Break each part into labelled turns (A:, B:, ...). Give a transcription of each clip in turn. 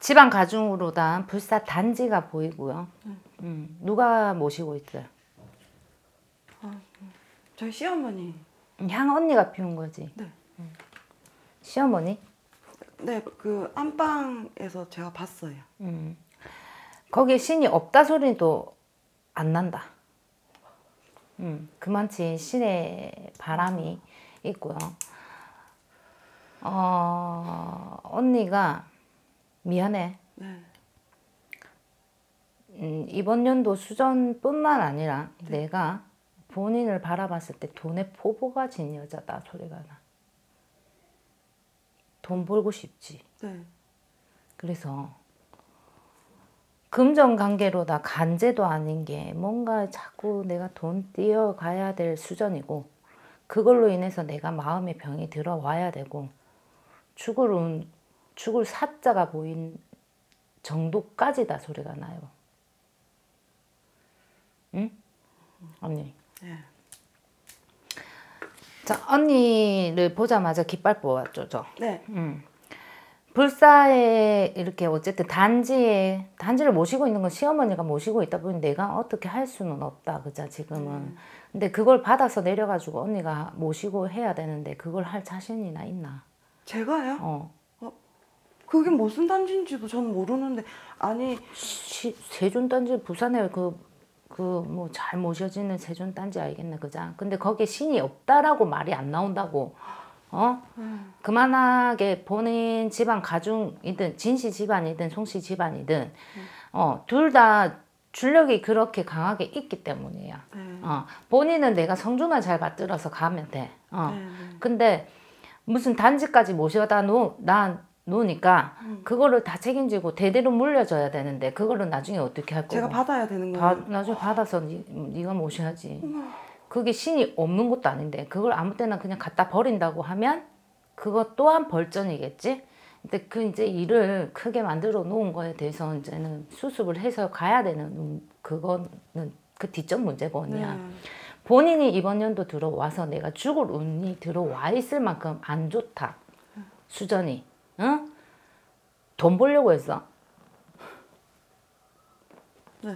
A: 지방 가중으로 단 불사 단지가 보이고요. 누가 모시고 있어요?
B: 저희 시어머니.
A: 향 언니가 피운 거지?
B: 네.
A: 시어머니?
B: 네, 그 안방에서 제가 봤어요.
A: 거기에 신이 없다 소리도 안 난다. 그만치 신의 바람이 있고요. 언니가 미안해.
B: 네.
A: 이번 연도 수전뿐만 아니라 내가 본인을 바라봤을 때 돈에 포보가 진 여자다 소리가 나. 돈 벌고 싶지.
B: 네.
A: 그래서 금전관계로다 간제도 아닌 게 뭔가 자꾸 내가 돈 띄어가야 될 수전이고 그걸로 인해서 내가 마음의 병이 들어와야 되고 죽을 사자가 보인 정도까지다 소리가 나요. 응? 언니.
B: 네.
A: 자, 언니를 보자마자 깃발 뽑았죠, 저.
B: 네.
A: 불사에 이렇게 어쨌든 단지를 모시고 있는 건 시어머니가 모시고 있다 보니 내가 어떻게 할 수는 없다, 그자 지금은. 근데 그걸 받아서 내려가지고 언니가 모시고 해야 되는데 그걸 할 자신이나 있나?
B: 제가요? 그게 무슨 단지인지도 저는 모르는데 아니
A: 세존단지 부산에 뭐 잘 모셔지는 세존단지 알겠네, 그자. 근데 거기에 신이 없다라고 말이 안 나온다고. 그만하게 본인 집안 가중이든 진씨 집안이든 송씨 집안이든 둘 다 줄력이 그렇게 강하게 있기 때문이야. 본인은 내가 성주만 잘 받들어서 가면 돼. 근데 무슨 단지까지 모셔다 놓으니까 그거를 다 책임지고 대대로 물려줘야 되는데 그거를 나중에 어떻게 할 거고.
B: 제가 받아야 되는 거예요?
A: 나중에 받아서 네가 모셔야지. 그게 신이 없는 것도 아닌데 그걸 아무 때나 그냥 갖다 버린다고 하면 그것 또한 벌전이겠지. 근데 그 이제 일을 크게 만들어 놓은 거에 대해서 이제는 수습을 해서 가야 되는 그거는 그 뒷전 문제고 언니야. 본인이 이번 연도 들어와서 내가 죽을 운이 들어와 있을 만큼 안 좋다. 수전이. 응? 돈 벌려고 했어.
B: 네.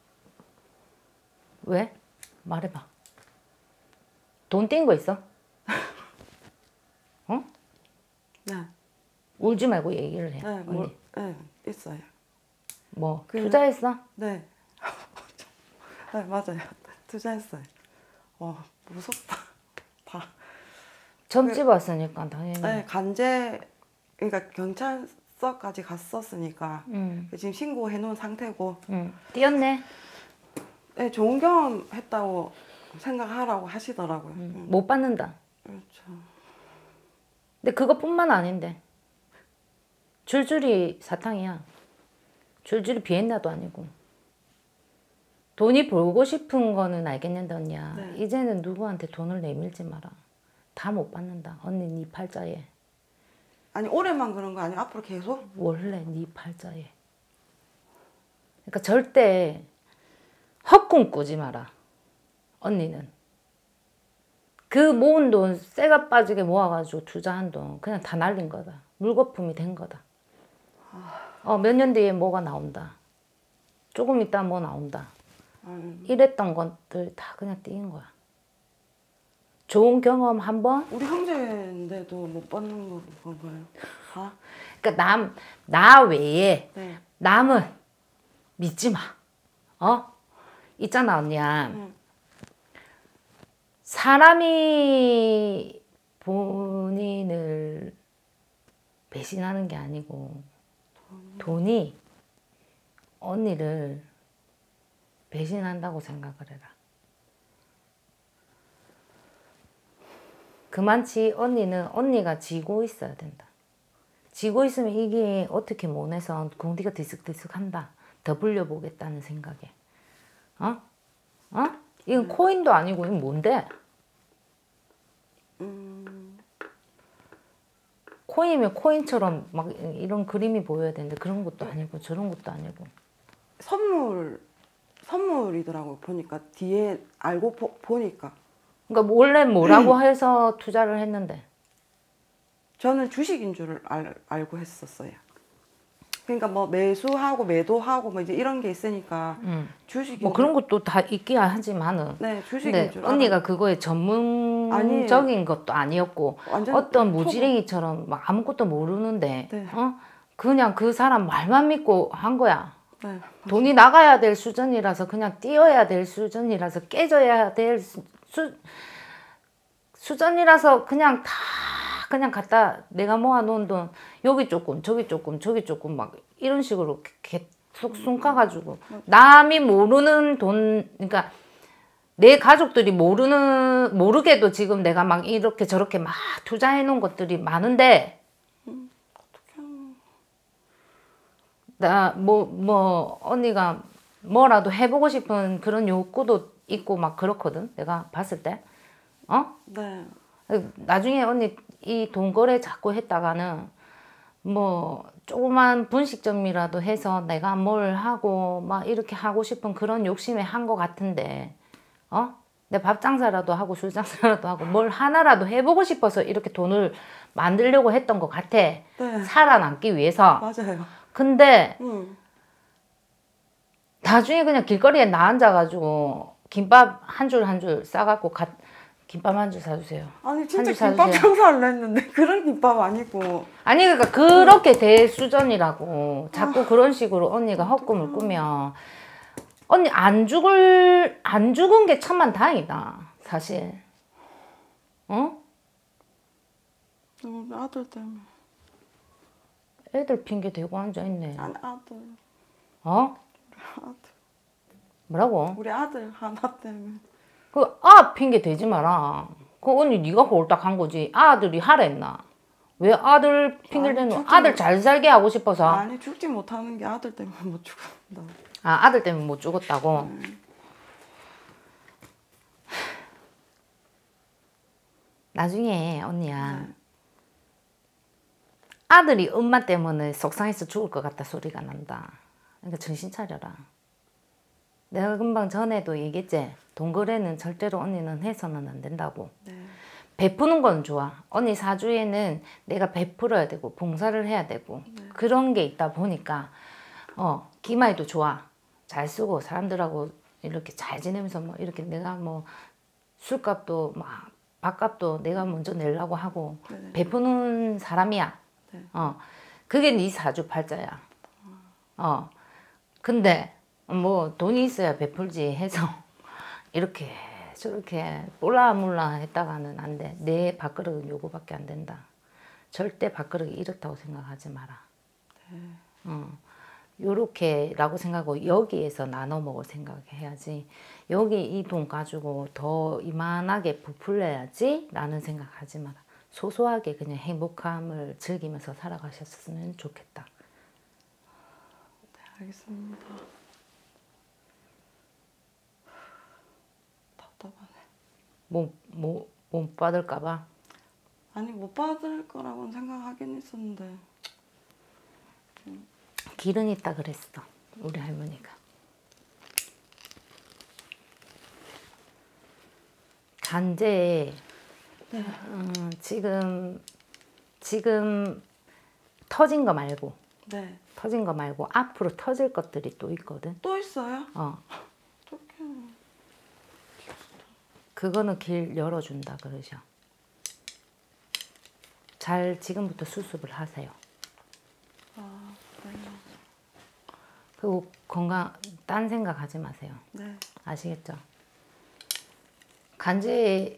A: 왜? 말해봐. 돈 띈 거 있어? 어?
B: 네.
A: 울지 말고 얘기를 해.
B: 네,
A: 언니.
B: 네, 있어요.
A: 뭐 투자했어?
B: 네. 네, 맞아요. 투자했어요. 무섭다. 다.
A: 점집 왔으니까 당연히.
B: 네, 간제 그러니까 경찰서까지 갔었으니까 지금 신고해 놓은 상태고.
A: 뛰었네.
B: 네, 좋은 경험 했다고 생각하라고 하시더라고요.
A: 못 받는다.
B: 그렇죠.
A: 근데 그것뿐만 아닌데 줄줄이 사탕이야. 줄줄이 비엔나도 아니고. 돈이 벌고 싶은 거는 알겠는데 언니야.
B: 네.
A: 이제는 누구한테 돈을 내밀지 마라. 다 못 받는다. 언니 네 팔자에.
B: 아니 올해만 그런 거 아니에요? 앞으로 계속?
A: 원래 네 팔자에. 그러니까 절대 헛꿈 꾸지 마라. 언니는. 그 모은 돈 쇠가 빠지게 모아가지고 투자한 돈 그냥 다 날린 거다. 물거품이 된 거다. 몇 년 뒤에 뭐가 나온다. 조금 있다 뭐 나온다. 이랬던 것들 다 그냥 띄인 거야. 좋은 경험 한번.
B: 우리 형제인데도 못 받는 건가요? 다?
A: 그러니까 나 외에
B: 네.
A: 남은 믿지 마. 있잖아 언니야. 사람이 본인을 배신하는 게 아니고 돈이 언니를 배신한다고 생각을 해라. 그만치 언니는 언니가 지고 있어야 된다. 지고 있으면 이게 어떻게 못해서 공디가 들썩들썩한다. 더 불려보겠다는 생각에. 이건 코인도 아니고 이건 뭔데? 코인이면 코인처럼 막 이런 그림이 보여야 되는데 그런 것도 아니고 저런 것도 아니고.
B: 선물이더라고요. 보니까 뒤에 알고 보니까.
A: 그러니까 원래 뭐라고 해서 투자를 했는데?
B: 저는 주식인 줄 알고 했었어요. 그러니까 뭐 매수하고 매도하고 뭐 이제 이런 게 있으니까 주식이
A: 뭐 그런 것도 다 있기야 하지만은
B: 네, 주식인
A: 근데
B: 줄
A: 언니가 그거에 전문적인 것도 아니었고
B: 완전
A: 어떤 무지랭이처럼 막 아무것도 모르는데
B: 네.
A: 그냥 그 사람 말만 믿고 한 거야.
B: 네.
A: 돈이 나가야 될 수준이라서 그냥 뛰어야 될 수준이라서 깨져야 될 수준이라서 그냥 다 그냥 갖다 내가 모아놓은 돈 여기 조금 저기 조금 저기 조금 막 이런 식으로 계속 숨가가지고 남이 모르는 돈 그러니까 내 가족들이 모르게도 지금 내가 막 이렇게 저렇게 막 투자해 놓은 것들이 많은데 나 언니가 뭐라도 해보고 싶은 그런 욕구도 있고 막 그렇거든 내가 봤을 때
B: 네.
A: 나중에 언니 이 돈 거래 자꾸 했다가는 뭐 조그만 분식점이라도 해서 내가 뭘 하고 막 이렇게 하고 싶은 그런 욕심에 한 것 같은데 내 밥 장사라도 하고 술 장사라도 하고 뭘 하나라도 해보고 싶어서 이렇게 돈을 만들려고 했던 것 같아.
B: 네.
A: 살아남기 위해서.
B: 맞아요.
A: 근데 나중에 그냥 길거리에 나 앉아가지고 김밥 한 줄 한 줄 싸갖고 김밥 한 줄 사주세요.
B: 아니 진짜 김밥 장사를 했는데 그런 김밥 아니고.
A: 아니 그러니까 그렇게 될 수준이라고. 자꾸 그런 식으로 언니가 헛꿈을 꾸면 언니 안 죽은 게 천만 다행이다 사실.
B: 아들 때문에.
A: 애들 핑계 대고 앉아있네.
B: 아니 아들.
A: 아들. 뭐라고?
B: 우리 아들 하나 때문에.
A: 핑계 대지 마라. 언니 네가 홀딱 한 거지. 아들이 하랬나? 왜 아들 핑계를 대는 아들 잘 살게 하고 싶어서?
B: 아니 죽지 못하는 게 아들 때문에 못 죽었다.
A: 아들 때문에 못 죽었다고? 나중에 언니야 아들이 엄마 때문에 속상해서 죽을 것 같다 소리가 난다. 그러니까 정신 차려라. 내가 금방 전에도 얘기했지. 돈 거래는 절대로 언니는 해서는 안 된다고.
B: 네.
A: 베푸는 건 좋아. 언니 사주에는 내가 베풀어야 되고 봉사를 해야 되고 그런 게 있다 보니까 기마이도 좋아. 잘 쓰고 사람들하고 이렇게 잘 지내면서 뭐 이렇게 내가 뭐 술값도 막 밥값도 내가 먼저 내려고 하고 베푸는 사람이야. 그게 네 사주 팔자야. 근데 뭐 돈이 있어야 베풀지 해서 이렇게 저렇게 몰라몰라 했다가는 안 돼. 내 밥그릇은 요거밖에 안 된다. 절대 밥그릇이 이렇다고 생각하지 마라. 요렇게라고 생각하고 여기에서 나눠 먹을 생각해야지. 여기 이 돈 가지고 더 이만하게 부풀려야지 라는 생각하지 마라. 소소하게 그냥 행복함을 즐기면서 살아가셨으면 좋겠다.
B: 네, 알겠습니다. 답답하네.
A: 못 받을까봐?
B: 아니 못 받을 거라고는 생각하긴 했었는데
A: 길은 있다 그랬어 우리 할머니가. 간제에 지금 터진 거 말고 터진 거 말고 앞으로 터질 것들이 또 있거든.
B: 또 있어요? 어떡해.
A: 그거는 길 열어준다 그러셔. 잘 지금부터 수습을 하세요.
B: 네.
A: 그리고 건강 딴 생각하지 마세요.
B: 네.
A: 아시겠죠? 간제에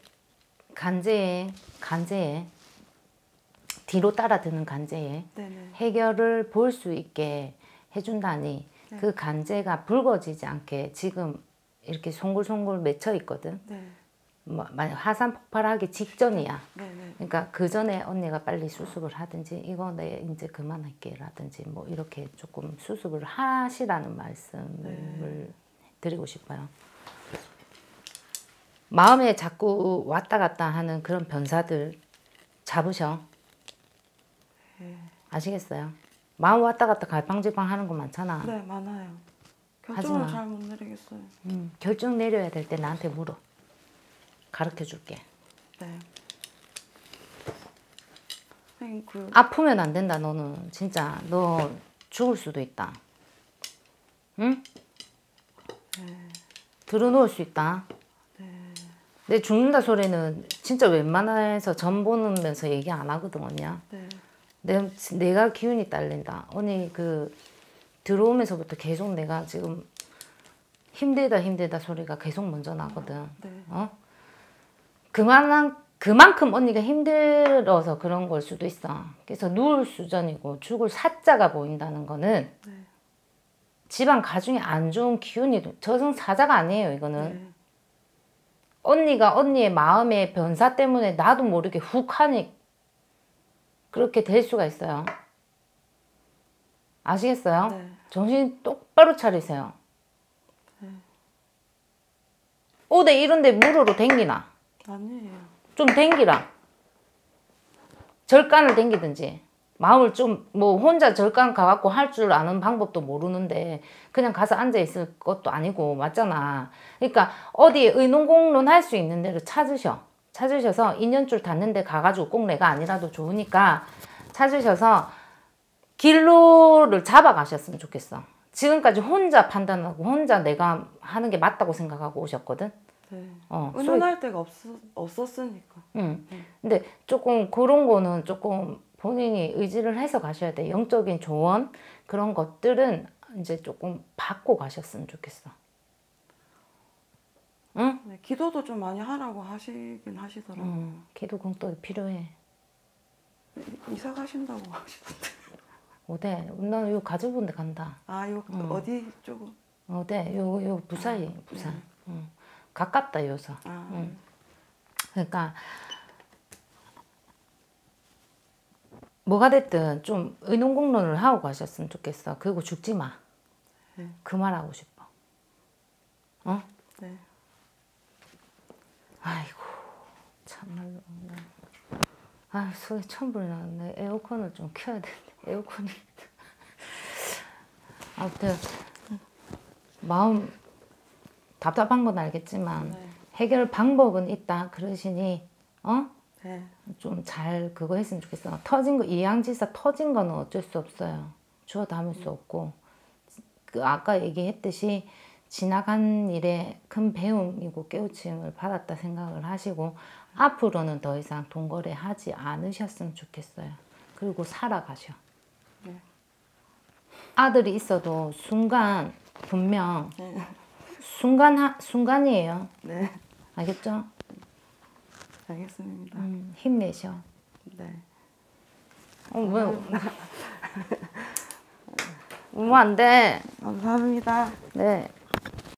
A: 뒤로 따라드는 간제에 해결을 볼 수 있게 해준다니 그 간제가 붉어지지 않게 지금 이렇게 송글송글 맺혀 있거든. 만약 화산 폭발하기 직전이야. 그러니까 그 전에 언니가 빨리 수습을 하든지 이거 내 이제 그만할게 라든지 뭐 이렇게 조금 수습을 하시라는 말씀을 드리고 싶어요. 마음에 자꾸 왔다 갔다 하는 그런 변사들 잡으셔. 아시겠어요? 마음 왔다 갔다 갈팡질팡 하는 거 많잖아.
B: 네, 많아요. 결정을 잘 못 내리겠어요.
A: 결정 내려야 될 때 나한테 물어. 가르쳐 줄게.
B: 네.
A: 아프면 안 된다 너는. 진짜 너 죽을 수도 있다. 응? 들어놓을 수 있다. 내 죽는다 소리는 진짜 웬만해서 전 보면서 얘기 안 하거든, 언니야. 내가 기운이 딸린다. 언니 그 들어오면서부터 계속 내가 지금 힘들다 소리가 계속 먼저 나거든. 어? 그만큼 언니가 힘들어서 그런 걸 수도 있어. 그래서 누울 수전이고 죽을 사자가 보인다는 거는 집안 가중에 안 좋은 기운이, 저승사자가 아니에요, 이거는. 언니가 언니의 마음의 변사 때문에 나도 모르게 훅 하니 그렇게 될 수가 있어요. 아시겠어요? 정신 똑바로 차리세요. 어디 이런데 무료로 댕기나?
B: 아니에요.
A: 좀 댕기라. 절간을 댕기든지. 마음을 좀 뭐 혼자 절간 가갖고 할 줄 아는 방법도 모르는데 그냥 가서 앉아 있을 것도 아니고 맞잖아. 그러니까 어디 의논공론 할 수 있는 데를 찾으셔서 인연줄 닿는 데 가가지고 꼭 내가 아니라도 좋으니까 찾으셔서 길로를 잡아가셨으면 좋겠어. 지금까지 혼자 판단하고 혼자 내가 하는 게 맞다고 생각하고 오셨거든.
B: 의논할 데가 없었으니까.
A: 근데 조금 그런 거는 조금 본인이 의지를 해서 가셔야 돼. 영적인 조언 그런 것들은 이제 조금 받고 가셨으면 좋겠어. 응?
B: 네, 기도도 좀 많이 하라고 하시긴 하시더라고요.
A: 기도 공덕이 필요해.
B: 이사 가신다고 하시던데.
A: 어디? 나 요 가족분들 간다.
B: 아, 요 어디 쪽은?
A: 어디? 요 부산이 부산. 가깝다 요서. 그러니까 뭐가 됐든 좀 의논공론을 하고 가셨으면 좋겠어. 그리고 죽지 마. 그 말 하고 싶어. 어?
B: 네.
A: 아이고 참말로. 아 속에 천불이 나네. 에어컨을 좀 켜야 되는데 에어컨이. 아무튼 마음 답답한 건 알겠지만 해결 방법은 있다 그러시니 좀 잘 그거 했으면 좋겠어. 터진 거 이양지사 터진 거는 어쩔 수 없어요. 주워 담을 수 없고 그 아까 얘기했듯이 지나간 일에 큰 배움이고 깨우침을 받았다 생각을 하시고 앞으로는 더 이상 돈거래 하지 않으셨으면 좋겠어요. 그리고 살아가셔. 아들이 있어도 순간 분명 순간이에요.
B: 네.
A: 알겠죠?
B: 알겠습니다.
A: 힘내셔.
B: 네.
A: 안 돼.
B: 감사합니다.
A: 네.